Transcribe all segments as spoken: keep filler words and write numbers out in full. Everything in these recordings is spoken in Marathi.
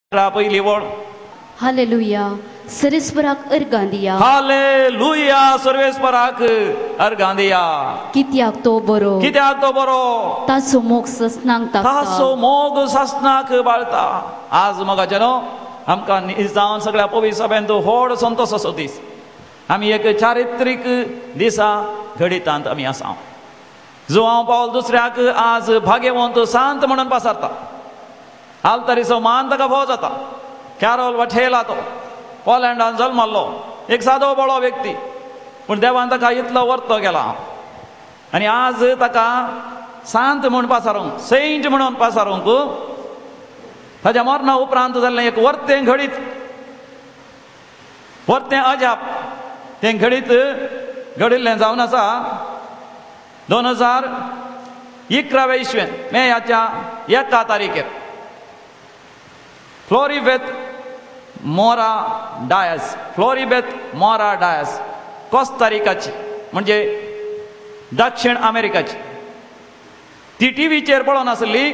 पहिली वळ हालेलुया सर्वेस्पराक अर्गांदिया हालेलुया सर्वेस्पराक अर्गांदिया कित्याक तो बरो कित्याक तो बरो ताचो मोग सस्नांक ताचो मोग सस्नाक बाळता. आज मोगाचे न्हू आमकां जावन सगळ्या पवित्र सभेन तो व्हड संतोश असो दीस. आमी एक चारित्रीक दिसा घडितांत आमी आसा. जुआंव पावल दुसऱ्याक आज भाग्यवंत सांत म्हणून पासारता. आल्तारीचो मान ताका फावो जाता. कॅरोल वठेला तो पोलंडान जल्मल्लो एक सादो बळो व्यक्ती, पूण देवान ताका इतलो वर्तो केला आनी आज ताका सांत म्हूण पासारूंक सेंट म्हणून पासारूंक ताच्या मरणा उपरांत जाल्लें एक वर्तें घडीत वर्तें अजाप तें घडीत घडिल्लें जावन आसा. दोन हजार इकराव्या इस्वेन मेयाच्या एका तारीखेर फ्लोरिबेत मोरा डायस फ्लोरिबेत मोरा डायस कोस्टारिकाची म्हणजे दक्षिण अमेरिकाची ती टीव्हीचेर पळोवन आसली.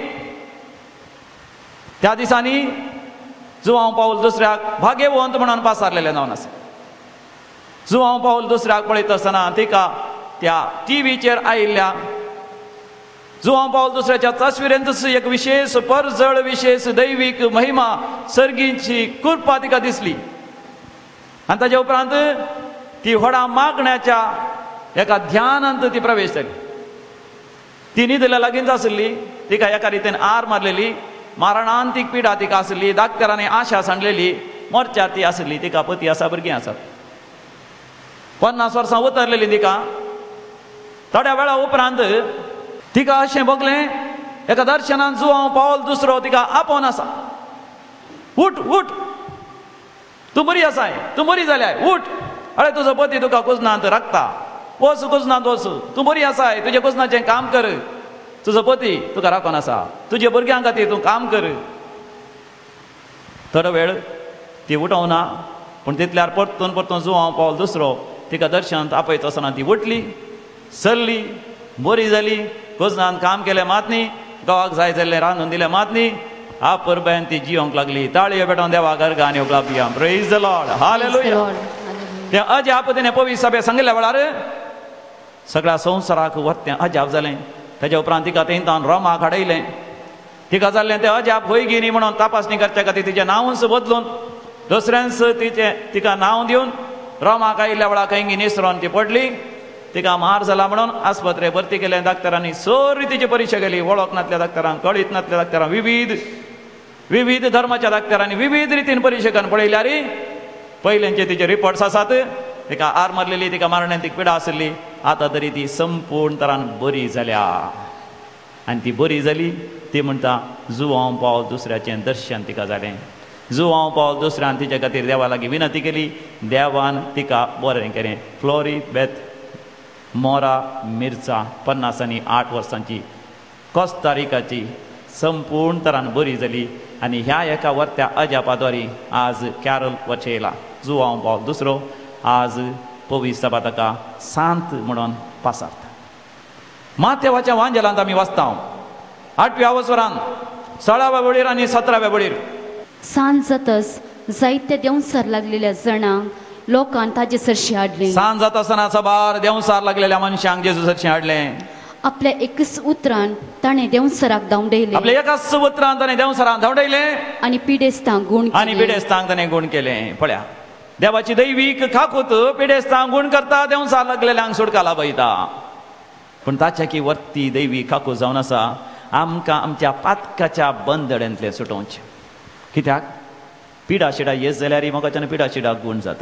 त्या दिसांनी जुआंव पावल दुसऱ्याक भाग्यवंत म्हणून पासारलेलें जावन आसा. जुआंव पावल दुसऱ्याक पळयता आसतना तिका त्या टीव्हीचेर आयिल्ल्या जुआंव पावल दुसऱ्याच्या तस्विरेंत एक विशेष परजळ विशेष दैवीक महिमा सर्गीची कृपा तिका दिसली आनी ताच्या उपरांत ती व्हडा मागण्याच्या एका ध्यानांत ती प्रवेश जाली. ती न्हिदल्या लागींच आसली. तिका एका रितीन आर मारलेली मारणांतीक पिडा तिका आसली. दाक्तरांनी आशा सांडलेली मोर्चार ती आसली. तिका पती आसा भुरगीं आसात. पन्नास वर्सां उतरलेली तिका. थोड्या वेळा उपरांत तिका अशें बगलें एका दर्शनान जुआंव पावल दुसरो तिका आपोवन आसा. उठ उठ तूं बरी आसाय तूं बरी जाल्याय उठ. अरे तुजो पती तुका कुजनांत राखता. वच कुजनांत वच तूं बरी आसाय. तुज्या कुजनाचें काम कर. तुजो पती तुका राखोन आसा. तुज्या भुरग्यां खातीर तूं काम कर. थोडो वेळ ती उठोवना पूण तितल्यार परतून परतून जुआंव पावल दुसरो तिका दर्शनांत आपयता आसतना ती उठली सरली बरी जाली. कुजनान काम केलें मात न्ही. गांवाक जाय जाल्लें रांदून दिलें मात न्ही. आपरबेन ती जियोंक लागली. ताळयो पेटोवन देवाक अर्गांनी उपलापिया. Praise the Lord hallelujah. तें अजाप तिणें पवित्र सभेक सांगिल्ल्या वेळार सगळ्या संवसाराक वर्तें अजाप जालें. तेज्या उपरांत तिका तेंतान रोमाक हाडयलें. तिका जाल्लें तें अजाप खंय गिनी म्हणून तपासणी करचे खातीर तिचें नांवच बदलून दुसऱ्यांच तिचें तिका नांव दिवन रोमाक आयिल्ल्या वेळार खंय निसरोन ती पडली. तिका मार जाला म्हणून आस्पत्रेक भरती केलें. दाक्तरांनी सगळी तिची परीक्षा केली. वळख नासल्या दाक्तरांक कळीत नासल्या दाक्तरांक विविध विविध धर्माच्या दाक्तरांनी विविध रितीन परीक्षा करून पळयल्यार पयलेंचे तिचे रिपोर्ट्स आसात. तिका आर मारलेली तिका मारण्याची पिडा आसली. आतां तरी ती संपूर्ण तरान बरी जाल्या आनी ती बरी जाली. ती म्हणटा जुआंव पावल दुसऱ्याचें दर्शन तिका जालें. जुआंव पावल दुसऱ्यान तिचे खातीर देवा लागीं विनंती केली. देवान तिका बरें केलें. फ्लोरिबेत मोरा मिर्चा पन्नास आनी आठ वर्सांची कोस्टारिकाची संपूर्ण तरान बरी जाली. आनी ह्या एका वर्त्या अजापाद्वारी आज कॅरोल वचयला जुआंव पावल दुसरो आज पवित्र सभा ताका सांत म्हणून पासारता. माथेवाच्या वांजेलांत आमी वाचता आठव्या वसरान सोळाव्या बळीर आनी सतराव्या बळीर सांज जातस जायत्या देंवसार लागलेल्या जाणांक लोकांन ताजे सरशी हाडलें. सांज जाता आसतना सबार देंवसार लागलेल्या मनशांक जेजू सरशी हाडलें. आपल्या एकच उतरान ताणें देंवसराक धांवडयलें. आपल्या एकाच उतरान ताणें देंवसराक धांवडयलें आनी पिडेस्तांक गूण आनी पिडेस्तांक ताणें गूण केलें. पळया देवाची दैवीक खाकूत पिडेस्तांक गूण करता. देंवसार लागलेल्यांक सुटका लाभयता. पूण ताच्या की वर्ती दैवीक खाकूत जावन आसा आमकां आमच्या पातकाच्या बंदड्यांतले सुटोवचें. कित्याक पिडा शिडा येत जाल्यार मोगाच्यान पिडा शिडाक गूण जाता.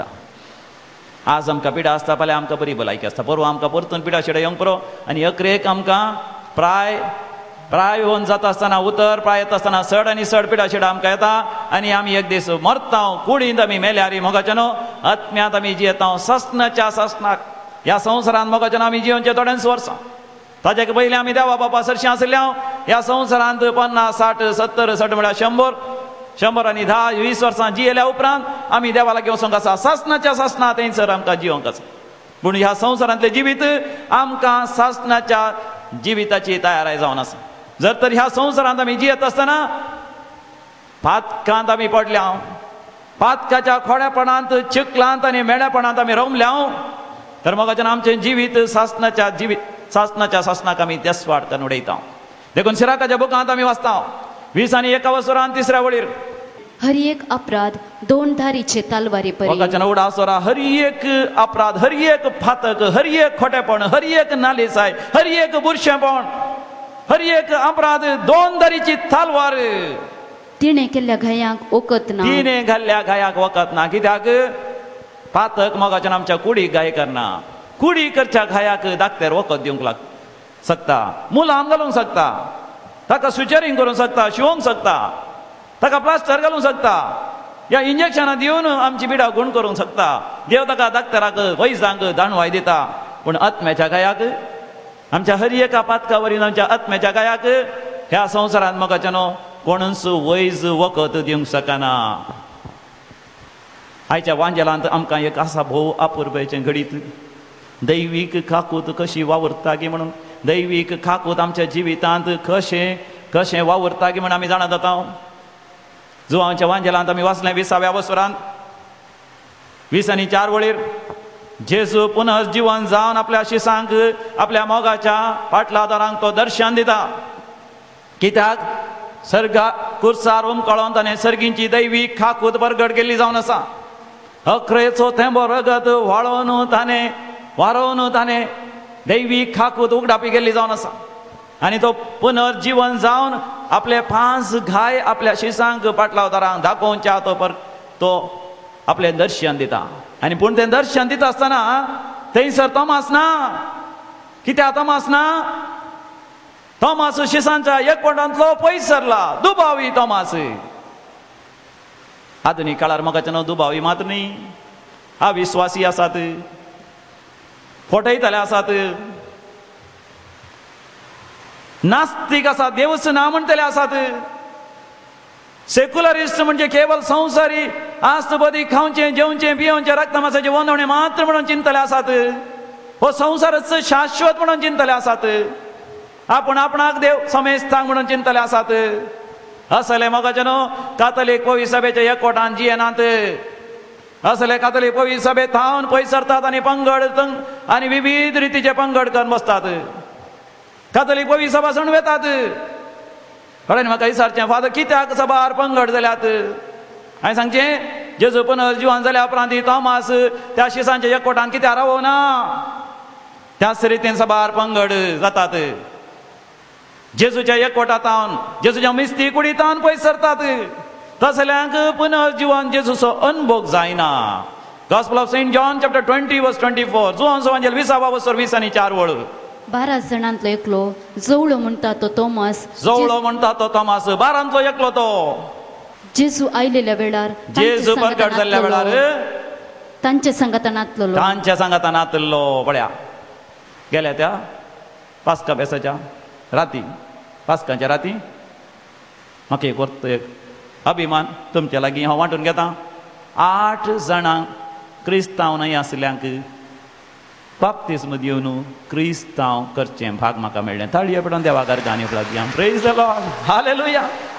आज आमकां पिडा आसता फाल्यां आमकां बरी भलायकी आसता. परवा आमकां परतून पिडा शिडा येवंक पुरो आनी अकरेक आमकां प्राय प्राय होवन जाता आसतना उतर प्राय येता आसतना चड आनी चड पिडा शिडा आमकां येता आनी आमी एक दीस मरता. कुडींत आमी मेल्यार मोगाच्यान आत्म्यांत आमी जियेता. सस्नाच्या सस्नाक ह्या संवसारांत मोगाच्यान आमी जियोनचे थोड्यांच वर्सां. ताज्या पयलीं आमी देवा बापा सरशीं आसल्या ह्या संवसारांत पन्नास साठ सत्तर सठ म्हळ्यार शंबर शंबर आनी धा वीस वर्सां जियेल्या उपरांत आमी देवा लागीं वचोंक आसा. सासणाच्या सासणा थंयसर आमकां जियोंक आसा. पूण ह्या संवसारांतलें जिवीत आमकां सासणाच्या जिविताची तयाराय जावन आसा. जर तर ह्या संवसारांत आमी जियेत आसतना पातकांत आमी पडल्या, पातकाच्या खोड्यापणांत चिखलांत आनी मेड्यापणांत आमी रमल्या, तर मोगाच्यान आमचें जिवीत सासणाच्या जिवीत सासणाच्या सासणाक आमी देसवाड करून उडयता. देखून सिराकाच्या बुकांत आमी वाचता वीस आनी एका वसरान तिसऱ्या वळीर हर एक अपराध दोन धारीचे तलवारी परी. मोगाच्यान उडा सोरा हर एक अपराध, हर एक फातक, हर एक खोटेपण, हर एक नालिसाय, हर एक बुरशेपण, हर एक अपराध दोन धारीची तलवार. तिणे केल्ल्या घायांक ओकत ना, तिने घाल्ल्या घायाक वखत ना. कित्याक पातक मोगाच्यान आमच्या कुडीक घाय करना, कुडी करच्या घायाक धाकट्यार वखत दिवंक लाग शकता, मुलाम घालूंक शकता, ताका सुचरींग करूंक शकता, शिवोंक शकता, ताका प्लास्टर घालूंक शकता, या इंजेक्शनां दिवन आमची पिडा गुण करूंक शकता. देव ताका धाकट्याराक वैजांक दाणवाय दिता. पूण आत्म्याच्या गायाक, आमच्या हर एका पातका वरील आमच्या आत्म्याच्या गायाक ह्या संवसारांत मोगाच्यान कोणूच वैज वखत दिवंक शकना. आयच्या वांजेलांत आमकां एक आसा भोव अपुर्बेचें घडीत, दैवीक खाकूत कशी वावुरता गी म्हणून, दैवीक खाकूत आमच्या जिवितांत कशें कशें वावुरता गी म्हणून आमी जाणा जाता. जुवांच्या वांजेलांत आमी वाचलें विसाव्या वसरांत वीस आनी चार वळीर जेजू पुनर्जीवन जावन आपल्या शिसांक, आपल्या मोगाच्या पाटलादारांक तो दर्शन दिता. कित्याक सर्गा कुर्सार उमकळोन ताणें सर्गींची दैवीक खाकूत परगट केल्ली जावन आसा. अकरेचो थेंबो रगत व्हाळोवन ताणें वारोवन ताणें दैवीक खाकूत उगडापी केल्ली जावन आसा. आनी तो पुनर्जीवन जावन आपले पांच घाय आपल्या शिसांक पाटलावदारांक दाखोवच्या तो पर तो आपले दर्शन दिता. आनी पूण तें दर्शन दिता आसतना थंयसर तोमास ना. कित्याक तोमास ना? तोमास शिसांच्या एकवटांतलो पयस सरला, दुबावी तोमास. आधुनीक काळार मोगाच्यान दुबावी मात न्ही, अविश्वासी आसात, फटयतले आसात, नास्तीक आसात, देवच ना म्हणटले आसात, सेक्युलरिस्ट म्हणजे केवळ संवसारी आस्तबदी खावचें जेवचें पियोवचें रक्तमासाचें वंदवणें मात्र म्हणून चिंतले आसात. हो संवसारच शाश्वत म्हणून चिंतले आसात. आपूण आपणाक देव समेस्तांक म्हणून चिंतले आसात. असले मोगाच्यान कातलीक पवित्र सभेच्या एकवटान जियेनात. असले कातलीक पवित्र सभेत थावन पयस सरतात आनी पंगड आनी विविध रितीचे पंगड करून बसतात. कातलीक पवित्र सभा सणवेतात. कळ्ळें म्हाका विचारचें, फादर कित्याक सभार पंगड जाल्यात? हांवें सांगचें, जेजू पुनर्जीवन जाल्या उपरांत तोमास त्या शिसांच्या एकवटान कित्याक रावना? त्याच रितीन सभार पंगड जातात. जेजूच्या एकवटांत जेजूच्या मिस्ती कुडींत पयस सरतात. तसल्यांक पुनर्जीवन जेजूचो अनुभव जायना. Gospel of saint John chapter twenty verse twenty four जुवांचो वांजेल विसावा वसर वीस आनी चार वळ. बारा जणांतलो एकलो जवळो म्हणटा तो तोमास. जवळो म्हणटा तो तोमास, बारांतलो एकलो तो. जेजू आयलेल्या वेळार, जेजू प्रकट जाल्ल्या वेळार तांच्या संगतान नातलो तांच्या संगतान नातलो. पळया, गेल्या त्या पास्का बेसाच्या राती, पास्काच्या राती म्हाका एक वर्त एक अभिमान तुमच्या लागीं हांव वांटून घेता. आठ जाणांक क्रिस्तांव न्हय आसल्यांक बाप्तिस्म दिवन क्रिस्तांव करचें भाग म्हाका मेळ्ळें. ताळयो पडोवन देवाकार गाणी उपरांत प्रेज द लॉर्ड, हालेलुया.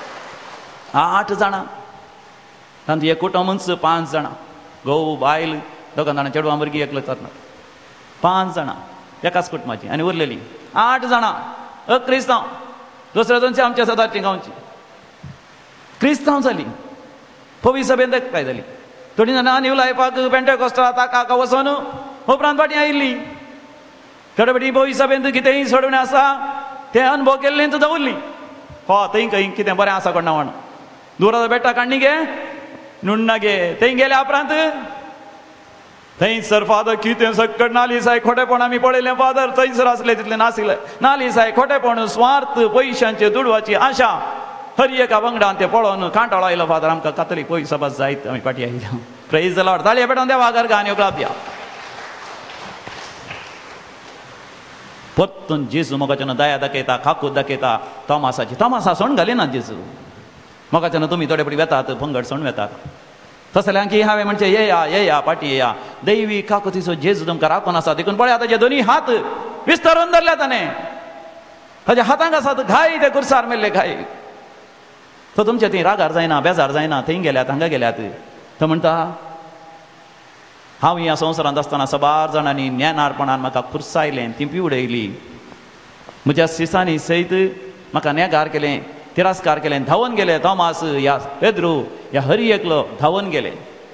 आठ जाणां, तांतूं एक कुटुंबच पांच जाणां, घोव बायल दोगां जाणां, चेडवां भुरगीं एकलो जातात. पांच जाणां एकाच कुटुंबाची आनी उरलेलीं आठ जाणां अक्रिस्तांव. दुसऱ्या दोनशे आमच्या सदाची गांवची क्रिस्तांव जालीं. पवित्र सभेंत काय जाली. थोडीं जाणां न्यू लायफाक पेंटेकॉस्टला ताका वचून उपरांत फाटीं आयिल्लीं. थोडे फाटीं पवित्र सभेंत कितेंय सोडवणें आसा तें अनुभव केल्लें दवरलीं. हो थंय खंय कितें बरें आसा कोण ना म्हण दुराचो बेट्टा काडणी गे नुण्ण गे. थंय गेल्या उपरांत थंयसर फादर कितें सकट नालिसाय खोटेपण आमी पळयलें. फादर थंयसर आसलें तितलें नाशिल्लें. नालिसाय खोटेपण, स्वार्थ, पयशांचे दुडवाची आशा हर एका वांगडान तें पळोवन कांटाळो आयलो. फादर आमकां कातलीक पयस सभा जायत आमी फाटीं आयल्या. Praise the Lord. ताळयो पेटोवन देवा घर गाणी उपलब्ध. परतून जेजू मोगाच्यान दया दाखयता, खाकूत दाखयता तोमासाची. तोमासा सण घालिना जेजू. मोगाच्यान तुमी थोडे पडी वेतात, पंगड सण वेतात. तसल्यांक हांवें म्हणचें येया येया फाटीं येया. दैवी खाकुतीचो जेजू तुमकां राखून आसा. देखून पळया ताचे दोनी हात विस्तारून धरल्या ताणें. ताच्या हातांक आसात घाय ते कुर्सार मेल्ले घाय. तो तुमच्या थंय रागार जायना, बेजार जायना, थंय गेल्यात हांगा गेल्यात. तो म्हणटा हांव ह्या संवसारांत आसतना सबार जाणांनी ज्ञानारपणान म्हाका खुर्सायलें, ती पिवडयली, म्हज्या शिसांनी सयत म्हाका नेगार केलें, तिरस्कार केलें, धांवन गेले. थोमास, ह्या पेद्रू, ह्या हरी एकलो धांवन गेले.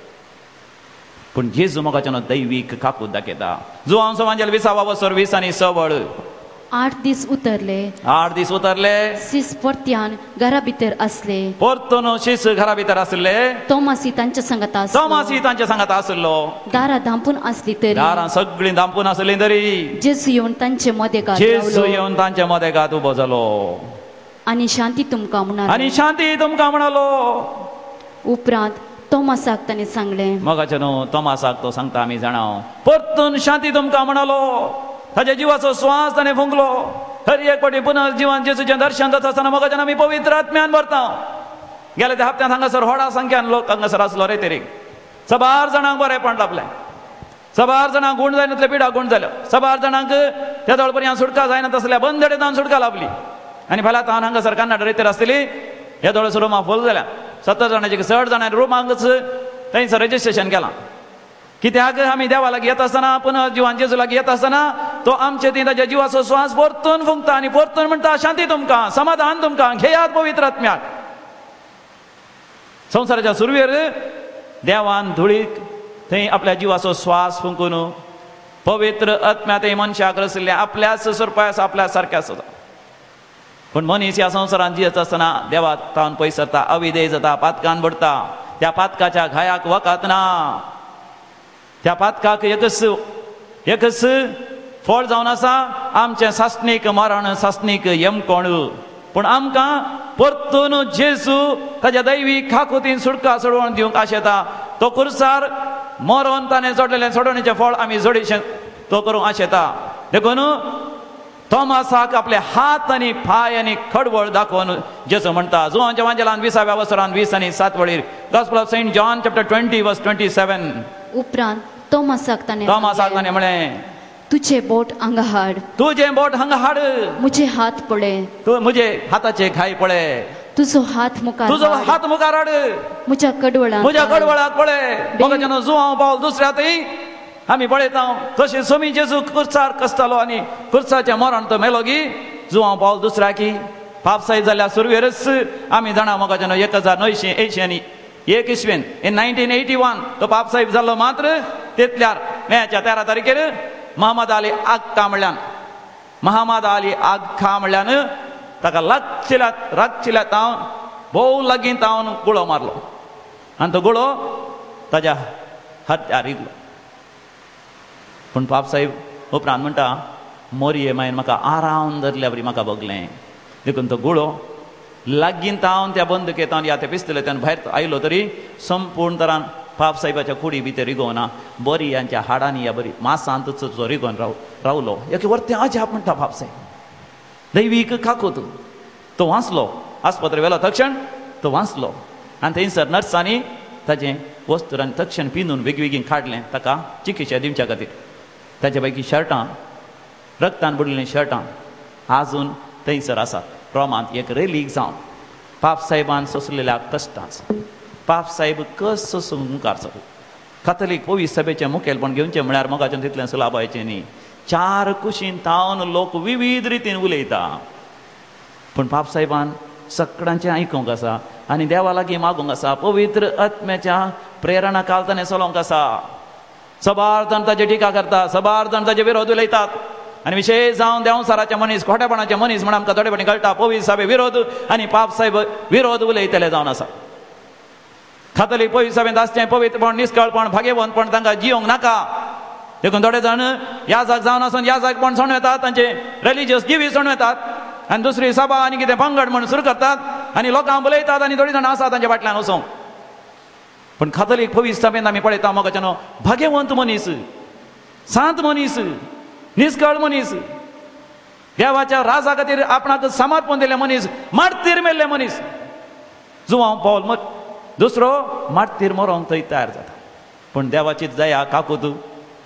पूण जेजू मोगाच्यान दैवीक काकूत दाखयता. जो हांव समांजेल विसावा वसर वीस आनी स वळ आठ दीस उतरले. आठ दीस उतरले. सीस परत्यान घरा भितर असले. परतून शीस घरा भितर आसले. तोमासी तांच्या संगत आसलो. तोमासी तांच्या सांगात आसलो. दारां धांपून आसली तरी, दारां सगळीं धांपून आसली तरी जेजू येवन तांचे मदेगांत जेजू रावलो. येवन तांच्या मदेगांत उबो जालो आनी शांती तुमकां म्हणालो. आनी शांती तुमकां म्हणालो. उपरांत तोमासाक ताणें सांगलें, मोगाचे न्हू तोमासाक तो सांगता आमी जाणाव, परतून शांती तुमकां म्हणालो. ताच्या जिवाचो स्वास ताणें फुंकलो. हर एक पाटी पुनः जिवान जेजूचें दर्शन जाता आसतना मोगाच्यान आमी पवित्र आत्म्यान भरता. गेल्या त्या हप्त्यांत हांगासर व्हडा संख्यान लोक हांगासर आसलो रे तरी. सबार जाणांक बरेंपण लाभलें. सबार जाणांक गुण जायनातले पिडा गुण जाल्यो. सबार जाणांक त्या जवळ पर्यंत सुटका जायना तसल्या बंदडे जावन सुटका लाभली. आनी फाल्यां हांव हांगासर कन्नड रेतीर आसतली. ह्या दोळस रुमां फूल जाल्या. सत्तर जाणांची चड जाणांनी रुमांकच थंयसर रजिस्ट्रेशन केलां. कित्याक आमी देवा लागीं येता आसतना, पुनः जिवान जेजू लागीं येता आसतना तो आमचे ती ताच्या जिवाचो स्वास परतून फुंकता आनी परतून म्हणटा शांती तुमकां, समाधान तुमकां, घेयात पवित्र आत्म्याक. संवसाराच्या सुरवेर देवान धुळीक थंय आपल्या जिवाचो स्वास फुंकून पवित्र आत्म्या थंय मनशाक रचले. आपल्याच सुरपास आपल्या सारक्या सुद्दां. पूण मनीस ह्या संवसारांत जियेत आसतना देवा तावन पयस सरता, अविधेय जाता, पातकान बुडटा. त्या पातकाच्या घायाक वखद ना. त्या पातकाक एकच एकच फळ जावन आसा, आमचें सासणीक मरण, सासणीक यमकोण. पूण आमकां परतून जेजू ताच्या दैवीक काकुतीन सुटका सोडवण दिवंक आशेता. तो खुर्सार मरोन ताणें जोडलेलें सोडवणेचें फळ आमी जोडीशें तो करूंक आशेता. देखून तोमासाक आपले हात आनी पाय आनी खडवळ दाखोवन जेजू म्हणटा. जुवांच्या वांजेलान विसाव्या वसरान वीस आनी सात वळीर gospel of saint John chapter twenty verse twenty seven. उपरांत तोमासाक ताणें तोमासाक ताणें म्हळें, तुझे बोट हांगा हाड. तुजें बोट हांगा हाड. म्हजे हात पळय. तूं म्हजे हाताचे घाय पळय. तुजो हात मुखार तुजो हाड. हात मुखार हाड. म्हज्या कडवळांत म्हज्या कडवळांत पळय. मोगाच्यान जुवांव पावल दुसऱ्यातय आमी पळयता कशें समी जेजू खुर्सार कसतालो आनी खुर्साचें मरण तो मेलो गी जुवांव पावल दुसऱ्याकी पापसाय जाल्या सुरवेरच आमी जाणा. मोगाच्यान एक हजार णवशे एंयशी आनी एक इसवेन इन नायन्टीन एटी वन तो पापसाहेब जाल्लो. मात्र तितल्यार मेच्या तेरा तारखेर महम्मद अली आख्खा म्हणल्यान महम्मद अली आख्खा म्हणल्यान ताका लागचिल्यात रागचिल्यात हांव भोव लागीं तावन गुळो मारलो आनी तो गुळो ताच्या हात्यार रिगलो. पूण पापसाहेब उपरांत म्हणटा, मोरये मागीर म्हाका आराम धरल्या बरी म्हाका बगलें. देखून तो गुळो लागीं तावन त्या बंदुकेतान या त्या पिस्तुलेतान भायर आयलो तरी संपूर्ण तरान पापसाहेबाच्या कुडी भितर रिगोवना. बरी ह्यांच्या हाडांनी या बरी मांसांत जो रिगोवन राव रावलो. एके वर्ते अजाप म्हणटा पापसाहेब. दैवीक काकूत तो वाचलो. आस्पत्री वेलो तक्षण तो वाचलो आनी थंयसर नर्सांनी ताचें वस्तूर आनी तक्षण पिंजून वेगवेगळीं काडलें ताका चिकित्सा दिवच्या खातीर. ताच्या पैकी शर्टां, रक्तान बुडलेलीं शर्टां आजून थंयसर आसात. रोमांत एक रेलीक जावन पापसाहेबान सोंसलेल्या कश्टांच पापसाहेब कस सोंसूंक मुखार सरलो. कातलीक पवित्र सभेचें मुखेलपण घेवचें म्हळ्यार मोगाचें तितलें सुलाबायचें न्ही. चार कुशीन तावन लोक विविध रितीन उलयता. पूण पापसाहेबान सगळ्यांचें आयकूंक आसा आनी देवा लागीं मागूंक आसा. पवित्र आत्म्याच्या प्रेरणा काल ताणें चलोवंक आसा. सबार जाण ताचे टिका करता, सबार जाण ताचे विरोध उलयतात आनी विशेश जावन देंवसाराचे मनीस, खोटेपणाचे मनीस म्हण आमकां थोडे फावटी कळटा. पवित्र सभे विरोध आनी पापसाहेब विरोध उलयतले जावन आसा. कातलीक पवित्र सभेंत आसचें पवित्रपण, निश्कळपण, भाग्यवंतपण तांकां जियोंक नाका. देखून थोडे जाण याजाक जावन आसून याजाकपण सोणवेतात, तांचे रिलिजियस जिवी सोणवेतात आनी दुसरी सभा आनी कितें पंगड म्हण सुरू करतात आनी लोकांक उलयतात आनी थोडी जाण आसा तांच्या फाटल्यान वचोंक. पूण कातलीक पवित्र सभेंत आमी पळयता मोगाच्यान भाग्यवंत मनीस, सांत मनीस, निश्कळ मनीस, देवाच्या राजा खातीर आपणाक समर्पण दिल्ले मनीस, मार्तीर मेल्ले मनीस. जुवांव पावल दुसरो मार्तीर मरोंक थंय तयार जाता. पूण देवाची दया काकूत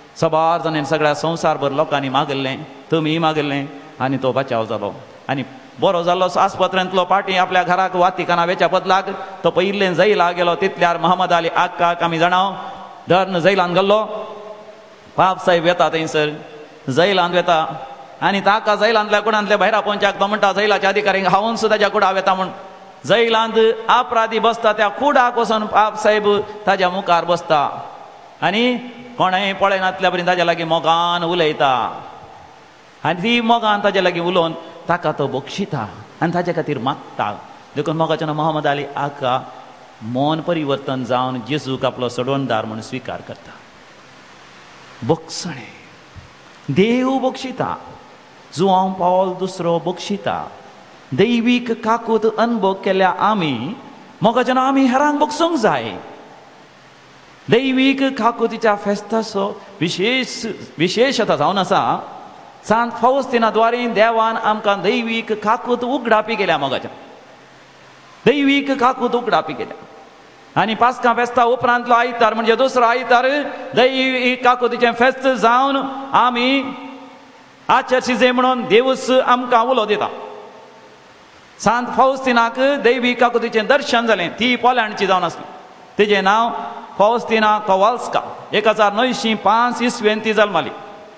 सबार जाणांनी सगळ्या संवसारभर लोकांनी मागल्लें, तुमी मागल्लें आनी तो बचाव जालो. आनी बरो जाल्लो आस्पत्र्यांतलो पाटी आपल्या घराक वातिकाना वेच्या बदलाक तो पयिल्ले जैला गेलो. तितल्यार महम्मद अली आक्काक आमी जाणाव धर्न जैलान गेल्लो. पाप साहेब येता थंयसर जैलांत वेता आनी ताका जैलांतल्या कुडांतल्या भायरा पोंच्याक तो म्हणटा जैलाच्या अधिकाऱ्यांक हांवून सुद्दां ताच्या कुडा वेता म्हूण. जैलांत अपराधी बसता त्या कुडाक वचून पाप साहेब ताच्या मुखार बसता आनी कोणेंय पळयनातल्या पर्यंत ताच्या लागीं मोगान उलयता आनी ती मोगान ताच्या लागीं उलोवन ताका तो बक्षिता आनी ताचे खातीर मागता. देखून मोगाचें नांव महम्मद अली आका मन परिवर्तन जावन जेजूक आपलो सोडवणदार म्हूण स्विकार करता. बक्षणे देव बक्षिता. जुआंव पावल दुसरो बक्षिता. दैवीक काकूत अनुभव केल्या आमी मोगाचें नांव आमी हेरांक बक्षूंक जाय. दैवीक काकुतीच्या फेस्ताचो विशेष विशेषता जावन आसा. सांत फावस्तिना द्वारे देवान आमकां दैवीक काकूत उगडापी केल्या. मोगाच्या दैवीक काकूत उगडापी केल्या आनी पास्का फेस्ता उपरांतलो आयतार म्हणजे दुसरो आयतार दैवीक काकुतीचें फेस्त जावन आमी आचरशीजे म्हणून देवूस आमकां उलो दिता. सांत फावस्तिनाक दैवीक काकुतीचें दर्शन जालें. ती पोलँडची जावन आसली. तिचें नांव फावस्तिना कोवाल्स्का. एक हजार णवशी पांच इसवेन ती जल्माली.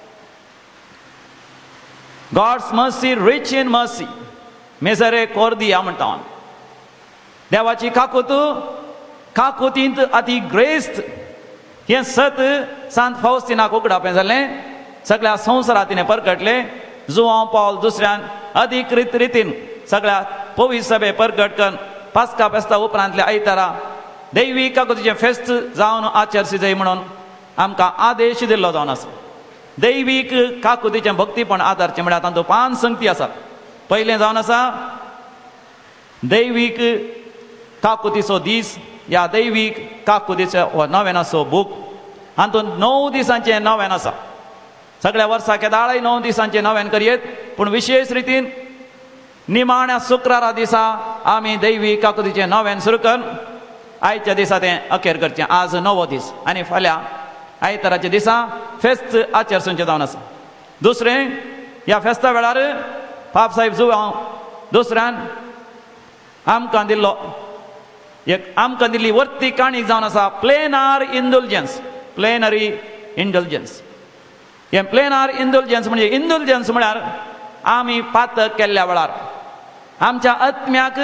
God's mercy rich in mercy मेजरे कोर्दिया म्हणटा हांव. देवाची काकूत काकुतींत अति ग्रेस्त हें सत सांत फावस्तिनाक उगडापें जालें. सगळ्या संवसारांत तिणें परगटलें. जुआंव पावल दुसऱ्यान अधिकृत रितीन सगळ्या पवित्र सभे परगट करून पास्का फेस्ता उपरांतल्या आयतारा दैवीक काकुतीचें फेस्त जावन आचरशी जाय म्हणून आमकां आदेश दिल्लो जावन आसा. दैवीक काकुतीचें भक्तीपण आदारचें म्हळ्यार तातूंत पांच संगती आसात. पयलें जावन आसा दैवीक काकुतीचो दीस ह्या दैवीक काकुतीचो हो नव्यानाचो बूक. हातूंत णव दिसांचें नव्यान आसा. सगळ्या वर्सा केदाळय णव दिसांचें नव्यान करयेत पूण विशेष रितीन निमाण्या शुक्रारा दिसा आमी दैवीक काकुतीचें नव्यान सुरू करून आयच्या दिसा तें अखेर करचें. आज नवो दीस आनी फाल्यां आयताराच्या दिसा फेस्त आचरसूंचें जावन आसा. दुसरें ह्या फेस्ता वेळार पाप साहेब जुआंव दुसऱ्यान आमकां दिल्लो एक आमकां दिल्ली वर्ती काणीक जावन आसा प्लेनार इंडुलजन्स. प्लेनरी इंडुलजन्स. हें प्लेनार इंडुलजन्स म्हणजे इंडुलजन्स म्हळ्यार आमी पातक केल्ल्या वेळार आमच्या आत्म्याक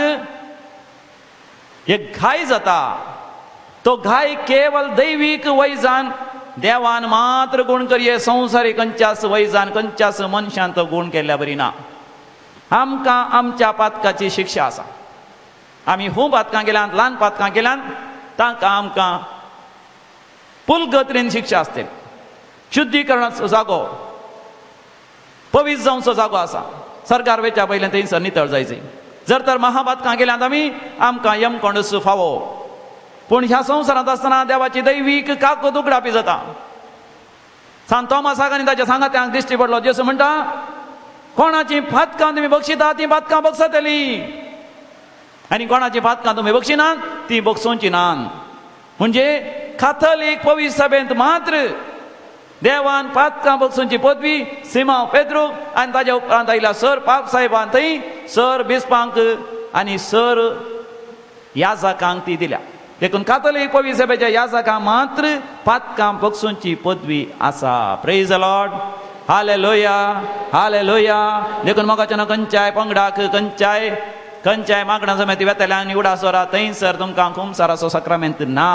एक घाय जाता. तो घाय केवल दैवीक वैजान देवान मात्र गुण करये. संवसारीक खंयच्याच वैजान खंयच्याच मनशान तो गुण केल्ल्या बरी ना. आमकां आमच्या पातकाची शिक्षा आसा. आमी हू पातकां गेल्यात ल्हान पातकां गेल्यात तांकां आमकां पुलगत्रेन शिक्षा आसतली. शुद्धीकरणाचो जागो पवित्र जावचो जागो आसा. सरकार वेच्या पयलें थंयसर नितळ जायचें. जर तर महापातकां गेल्यात आमी आमकां यमकोंडस फावो. पूण ह्या संवसारांत आसतना देवाची दैवीक काकूत उगडापी जाता. सांत थोमासाक आनी ताच्या सांगात्यांक दिश्टी पडलो. जेसू म्हणटा कोणाची पातकां तुमी बक्षिता ती पातकां बक्षतली आनी कोणाची पातकां तुमी बक्षिनात ती बक्षोवची नात. म्हणजे काथोलीक पवित्र सभेंत मात्र देवान पातकां बक्षोवची पदवी सिमांव पेद्रूक आनी ताच्या उपरांत आयल्या सर पाप साहेबान थंय सर बिस्पांक आनी सर याजकांक ती दिल्या. देखून काथोलीक पवित्र सभेच्या याजकांक मात्र पातकां बक्षोवची पदवी आसा. Praise the Lord. Hallelujah hallelujah. देखून मोगाच्या न्हू खंयच्याय पंगडाक खंयच्याय खंयच्याय मागणा समेत वेतल्यान उडासोरा थंयसर तुमकां खुमसाराचो सक्रामेंत ना.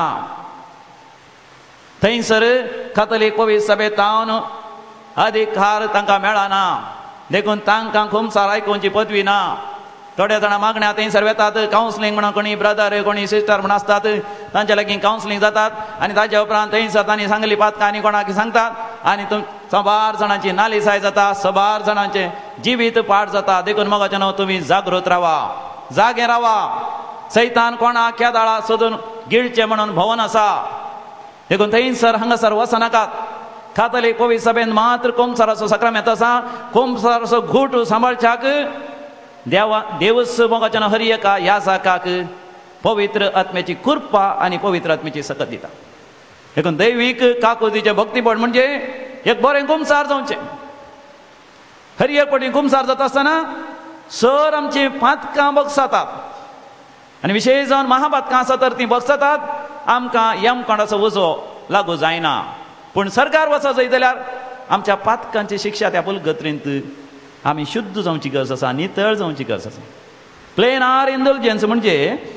थंयसर काथोलीक पवित्र सभेत तावन अधिकार तांकां मेळना. देखून तांकां खुमसार आयकुवची पदवी ना. थोडे जाणां मागण्या थंयसर वेतात. कावन्सिलींग म्हणून कोणी ब्रदर कोणी सिस्टर म्हूण आसतात तांच्या लागीं कावन्सिलींग जातात आनी ताच्या उपरांत थंयसर तांणी सांगली पातकां आनी कोणाक सांगतात आनी सबार जाणांची नालिसाय जाता. सबार जाणांचे जिवीत पाड जाता. देखून मोगाचें न्हू तुमी जागृत रावा जागे रावा. सैतान कोणा केदाळा सोदून गिळचें म्हणून भवन आसा. देखून थंयसर हांगासर वचनाकात. काथोलीक पवित्र सभेन मात्र खुमसाराचो सक्रामेंत आसा. खुमसाराचो घूट सांबाळच्याक देवा देवस मोगाच्या हरियका याजकाक पवित्र आत्म्याची कृपा आनी पवित्र आत्म्याची सकत दिता. देखून दैवीक काकुतीचें भक्तीपण म्हणजे एक बरें खुमसार जावचें. हरियक पटी खुमसार जाता आसतना सर आमची पातकां बगसातात आनी विशेश जावन महापातकां आसा तर तीं बगसातात आमकां यमकोंडाचो वजो लागू जायना पूण सरकार वचत जंय जाल्यार आमच्या पातकांची शिक्षा त्या पुलगत्रेंत आमी शुद्ध जावची गरज आसा नितळ जावची गरज आसा प्लेन आर इंडल्जन्स म्हणजे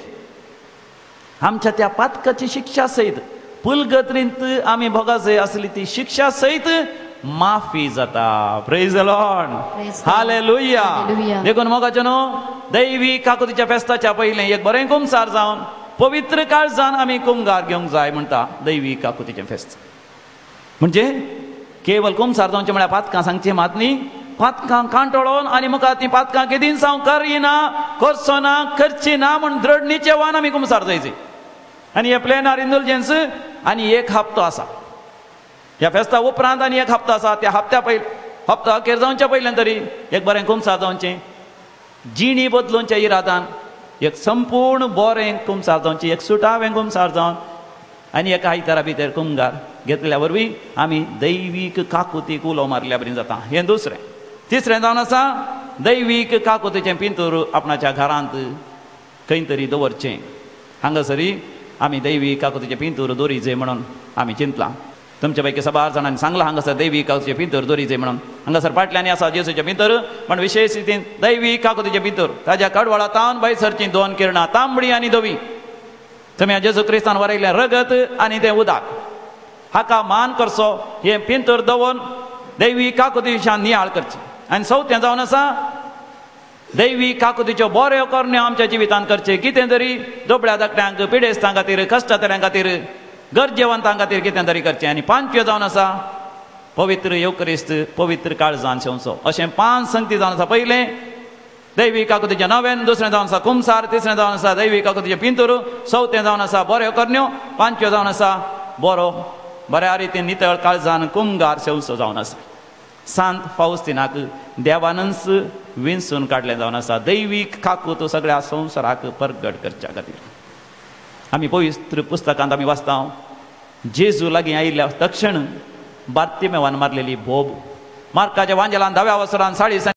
आमच्या त्या पातकाची शिक्षा सयत पुलगत्रेंत आमी भोगत जाय आसली ती शिक्षा सयत माफी जाता प्रेज द लॉर्ड हालेलुया देखून मोगाचें न्हू दैवी काकुतीच्या फेस्ताच्या पयलें एक बरें कुमसार जावन पवित्र काळजान आमी कुमगार घेवंक जाय म्हणटा दैवी काकुतीचें फेस्त म्हणजे केवल कुमसार जावचें म्हळ्यार पातकां सांगचें मात न्ही पातकां कांटोळोवन आनी मुखार ती पातकां केदीन जावं करिना करचो ना करची ना म्हूण दृढ निश्चयान आमी कुमसार जायचे आनी हे प्लेनार इंडल्जन्स आनी एक हप्तो आसा ह्या फेस्ता उपरांत आनी एक हप्तो आसा त्या हप्त्या पयलीं हप्ता अखेर जावच्या पयल्यान तरी एक बरें कुमसार जावचें जिणी बदलूनच्या इरादान एक संपूर्ण बरें कुमसार जावचें एक सुटावें कुमसार जावन आनी एका आयतारा भितर कुमगार घेतल्या वरवीं आमी दैवीक काकुतीक उलो मारल्या बरी जाता हें दुसरें तिसरें जावन आसा दैवीक काकुतीचें पिंतूर आपणाच्या घरांत खंय तरी दवरचें हांगासरी आमी दैवीक काकुतीचें पिंतूर दवरीचें म्हणून आमी चिंतलां तुमच्या पैकी साबार जाणांनी सांगलां हांगासर दैवीक काकुतीचें पिंतूर दवरीचें म्हणून हांगासर फाटल्यानी आसा जेसूचें पिंतूर पण विशेश रितीन दैवीक काकुतीचें पिंतूर ताज्या कडवळांतावन भायर सरचीं दोन किरणां तांबडी आनी धवी तुमी जेजू क्रिस्तान वरयल्लें रगत आनी तें उदक हाका मान करचो हें पिंतूर दवरून दैवीक काकुती विशयान नियाळ करची आनी चवथें जावन आसा दैवीक काकुतीच्यो बऱ्यो करण्यो आमच्या जिवितांत करचे कितें तरी दोबळ्या धाकट्यांक पिडेस्तां खातीर कश्टतऱ्यां खातीर गरजेवंतां खातीर कितें तरी करचें आनी पांचव्यो जावन आसा पवित्र येवक्रिस्त पवित्र काळजान शेवचो अशें पांच संगती जावन आसा पयलें दैवीक काकुतीचें नवें दुसरें जावन आसा कुमसार तिसरें जावन आसा दैवीक काकुतीचें पिंतूर चवथें जावन आसा बऱ्यो करण्यो पांचव्यो जावन आसा बरो बऱ्या रितीन नितळ काळजान कुमगार शेवचो जावन आसा सांत फाउस्तिनाक देवानंस विंचून काडलें जावन आसा दैवीक काकूत सगळ्या संवसाराक परगट करच्या खातीर आमी पवित्र पुस्तकांत आमी वाचता जेजू लागीं आयिल्ल्या तक्षण बार्तिमेवान मारलेली भोब मार्काच्या वांजेलान धाव्या वसरान साडे